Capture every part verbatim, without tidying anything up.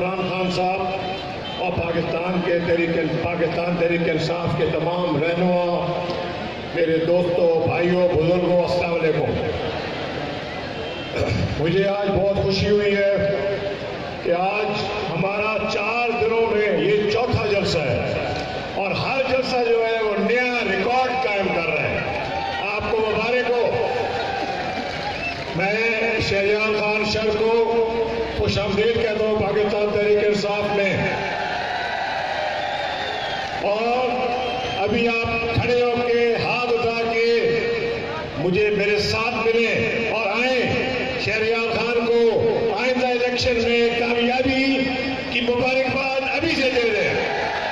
इमरान खान साहब और पाकिस्तान के तहरीक पाकिस्तान तहरीक इंसाफ के तमाम रहनुमा, मेरे दोस्तों, भाइयों, बुजुर्गों, अस्सलाम वालेकुम। मुझे आज बहुत खुशी हुई है कि आज हमारा चार दिनों में ये चौथा जलसा है और हर जलसा जो है वो नया रिकॉर्ड कायम कर रहा है। आपको मुबारक हो। मैं शहरियार खान शर को खुशामदीद कहता हूँ पाकिस्तान तहरीक इंसाफ में। और अभी आप खड़े होकर हाथ उठा के मुझे मेरे साथ मिले और आए शहरियार खान को आइंदा इलेक्शन में कामयाबी की मुबारकबाद अभी से दे दें।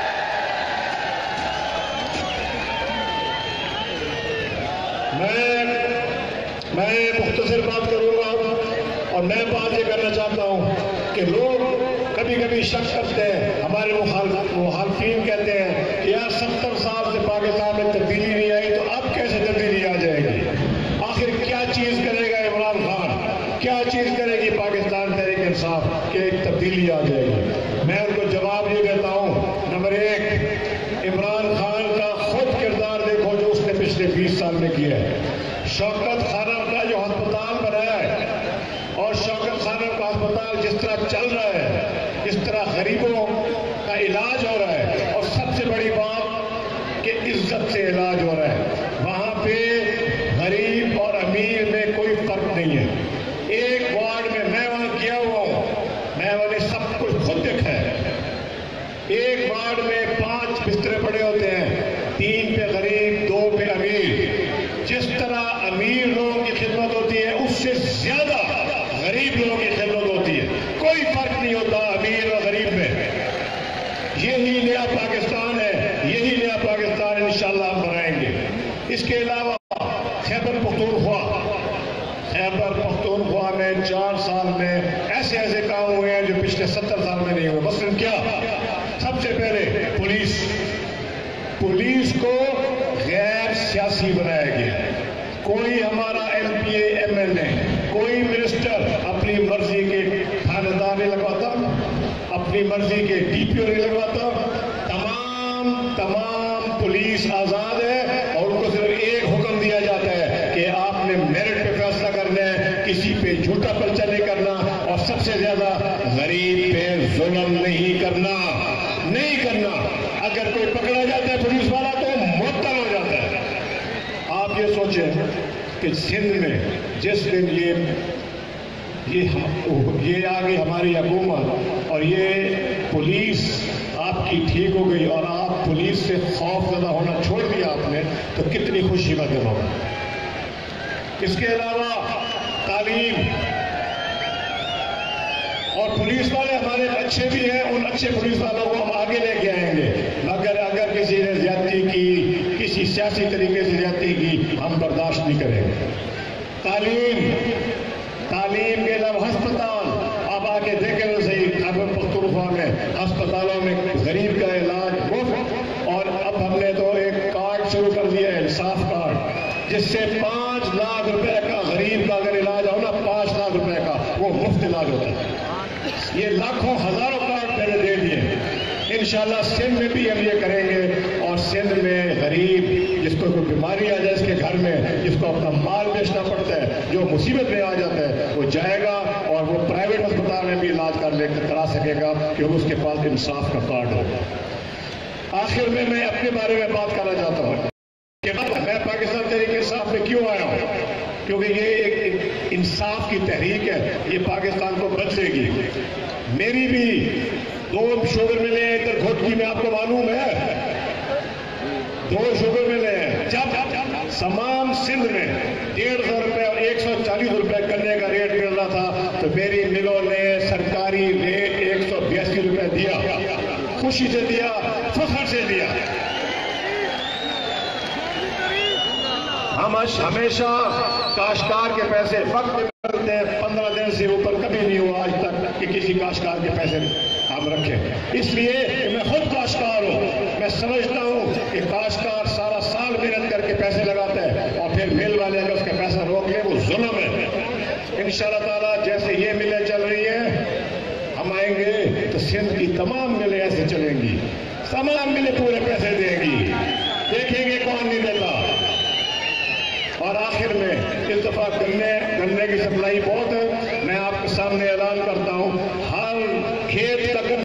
मैं मैं मुख्तसर बात करूंगा और मैं बात ये करना चाहता हूं कि लोग कभी कभी शक करते हैं, हमारे मुखालफीन कहते हैं कि यार सत्तर साल से पाकिस्तान में तब्दीली नहीं आई तो अब कैसे तब्दीली आ जाएगी। आखिर क्या चीज करेगा इमरान खान, क्या चीज करेगी पाकिस्तान तहरीक इंसाफ कि एक तब्दीली आ जाएगी। मैं उनको जवाब ये देता हूं, नंबर एक, इमरान खान का खुद किरदार देखो जो उसने पिछले बीस साल में किया है। शौकत खानम का जो अस्पताल बनाया है और शौकत खानम का अस्पताल जिस तरह चल रहा है, इस तरह गरीबों का इलाज हो रहा है और सबसे बड़ी बात कि इज्जत से इलाज हो रहा है। वहां पे गरीब और अमीर में कोई फर्क नहीं है। एक वार्ड में मैं वहां गया हुआ हूं, मैं मैंने सब कुछ खुद देखा है। एक वार्ड में पांच बिस्तरे पड़े होते हैं, तीन पे गरीब, दो पे अमीर। जिस तरह अमीर लोगों की खिदमत होती है उससे ज्यादा गरीब लोगों की खिदमत होती है। कोई फर्क नहीं होता अमीर और गरीब में। यही नया पाकिस्तान है, यही नया पाकिस्तान इंशाअल्लाह हम बनाएंगे। इसके अलावा खैबर पख्तूनख्वा खैबर पख्तूनख्वा में चार साल में ऐसे ऐसे काम हुए हैं जो पिछले सत्तर साल में नहीं हुए। मसलन क्या, सबसे पहले पुलिस पुलिस को गैर सियासी बनाया गया। कोई हमारा M P A, M L A, कोई मिनिस्टर अपनी मर्जी के थानेदार नहीं लगवाता, अपनी मर्जी के डी पी ओ नहीं लगवाता। तमाम तमाम पुलिस आजाद है और उनको सिर्फ एक हुक्म दिया जाता है कि आपने मेरिट पे फैसला करना है, किसी पे झूठा पर्चा नहीं करना और सबसे ज्यादा गरीब पे जुल्म नहीं करना नहीं करना। अगर कोई पकड़ा जाता है पुलिस वाला तो मुअत्तल हो जाता है। आप ये सोचें कि सिंध में जिस दिन ये ये ये आ गई हमारी हुकूमत और ये पुलिस आपकी ठीक हो गई और आप पुलिस से खौफजदा होना छोड़ दिया आपने, तो कितनी खुशी का दिन होगा। इसके अलावा तालीम और पुलिस वाले हमारे अच्छे भी हैं, उन अच्छे पुलिस वालों को हम आगे लेके आएंगे। अगर अगर किसी ने ज्यादती की, किसी सियासी तरीके से ज्यादती की, हम बर्दाश्त नहीं करेंगे। तालीम तालीम के अलावा अस्पताल, आप आके देखें तो सही, खैबर पख्तूनख्वा में अस्पतालों में गरीब का इलाज मुफ्त। और अब हमने तो एक कार्ड शुरू कर दिया है, इंसाफ कार्ड, जिससे पांच लाख रुपए का गरीब का अगर इलाज हो ना, पांच लाख रुपए का वो मुफ्त इलाज होता है। ये लाखों हजारों कार्ड मैंने दे दिए। इंशाल्लाह सिंध में भी हम ये करेंगे और सिंध में गरीब जिसको कोई बीमारी आ जाए इसके घर में, जिसको अपना माल बेचना पड़ता है, जो मुसीबत में आ जाता है, वो जाएगा और वो प्राइवेट अस्पताल में भी इलाज कर लेकर करा सकेगा क्योंकि उसके पास इंसाफ का कार्ड होगा। आखिर में मैं अपने बारे में बात करना चाहता हूँ कि मैं पाकिस्तान तहरीक इंसाफ में क्यों आया हूँ, क्योंकि ये एक इंसाफ की तहरीक है, ये पाकिस्तान को बदलेगी। मेरी भी दो शुगर मिले हैं इधर घोटकी में, आपको मालूम है, दो शुगर मिले हैं। जब तमाम सिंध में डेढ़ सौ रुपए और एक सौ चालीस रुपए करने का रेट मिल रहा था तो मेरी मिलों ने सरकारी रेट एक सौ बयासी रुपए दिया। खुशी से दिया, फख्र से दिया। हम हमेशा काश्तकार के पैसे वक्त में मिलते हैं, पंद्रह दिन से ऊपर कभी नहीं हुआ आज तक कि किसी काश्तकार के पैसे हम रखें। इसलिए मैं खुद काश्तकार हूं, मैं समझता हूं कि काश्तकार सारा साल मेहनत करके पैसे लगाता है और फिर मिल वाले अगर उसका पैसा रोक ले वो जुल्म है। इंशाअल्लाह ताला जैसे ये मिलें चल रही है हम आएंगे तो तो सिंध की तमाम मिलें ऐसे चलेंगी, तमाम मिलें पूरे पैसे देंगी, देखेंगे कौन नहीं देता। और आखिर में इस दफा गन्ने गन्ने की सप्लाई बहुत है। मैं आपके सामने ऐलान करता हूं, हर खेत तक